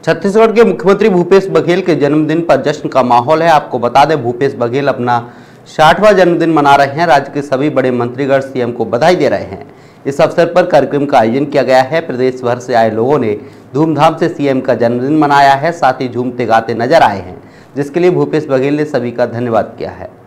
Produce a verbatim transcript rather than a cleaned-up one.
छत्तीसगढ़ के मुख्यमंत्री भूपेश बघेल के जन्मदिन पर जश्न का माहौल है। आपको बता दें, भूपेश बघेल अपना साठवां जन्मदिन मना रहे हैं। राज्य के सभी बड़े मंत्रीगण सीएम को बधाई दे रहे हैं। इस अवसर पर कार्यक्रम का आयोजन किया गया है। प्रदेश भर से आए लोगों ने धूमधाम से सीएम का जन्मदिन मनाया है, साथ ही झूमते गाते नजर आए हैं, जिसके लिए भूपेश बघेल ने सभी का धन्यवाद किया है।